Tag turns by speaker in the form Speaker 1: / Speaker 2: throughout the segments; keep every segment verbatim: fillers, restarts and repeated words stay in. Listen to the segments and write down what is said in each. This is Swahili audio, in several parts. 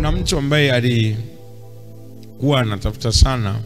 Speaker 1: kuna mtu ambaye alikuwa anatafuta sana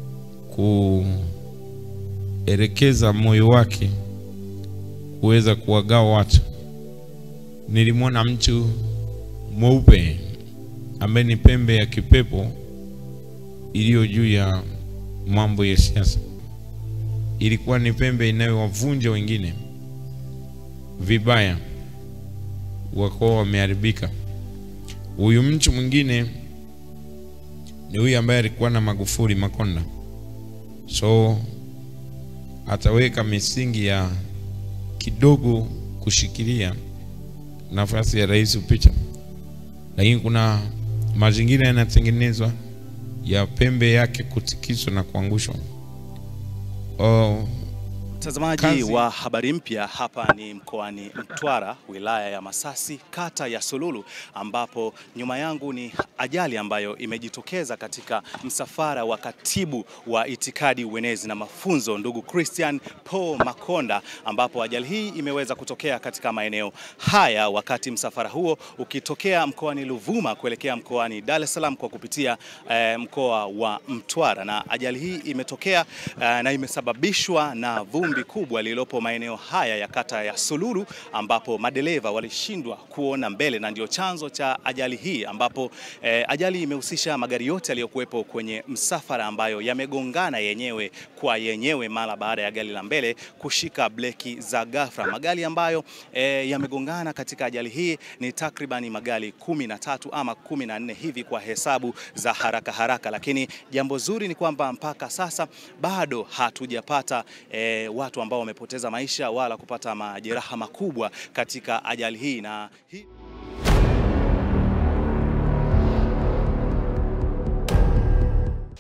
Speaker 1: kuelekeza moyo wake kuweza kuwagawa watu. Nilimwona mtu mweupe ambaye ni pembe ya kipepo iliyo juu ya mambo ya siasa. Ilikuwa ni pembe inayowavunja wengine vibaya, wako wameharibika. Huyu mtu mwingine ni huyu ambaye alikuwa na Magufuli, Makonda. So ataweka misingi ya kidogo kushikilia nafasi ya rais upita, lakini kuna mazingira yanatengenezwa ya pembe yake kutikiswa na kuangushwa. Oh,
Speaker 2: mtazamaji wa habari mpya, hapa ni mkoani Mtwara, wilaya ya Masasi, kata ya Sululu, ambapo nyuma yangu ni ajali ambayo imejitokeza katika msafara wa katibu wa itikadi, uenezi na mafunzo, ndugu Christian Paul Makonda, ambapo ajali hii imeweza kutokea katika maeneo haya wakati msafara huo ukitokea mkoani Ruvuma kuelekea mkoani Dar es Salaam kwa kupitia eh, mkoa wa Mtwara. Na ajali hii imetokea eh, na imesababishwa na vumbi kubwa lililopo maeneo haya ya kata ya Sululu, ambapo madereva walishindwa kuona mbele, na ndio chanzo cha ajali hii, ambapo eh, ajali imehusisha magari yote yaliyokuwepo kwenye msafara ambayo yamegongana yenyewe kwa yenyewe mara baada ya gari la mbele kushika breki za ghafla. Magari ambayo eh, yamegongana katika ajali hii ni takribani magari kumi na tatu ama kumi na nne hivi kwa hesabu za haraka haraka, lakini jambo zuri ni kwamba mpaka sasa bado hatujapata eh, watu ambao wamepoteza maisha wala kupata majeraha makubwa katika ajali hii. Na hii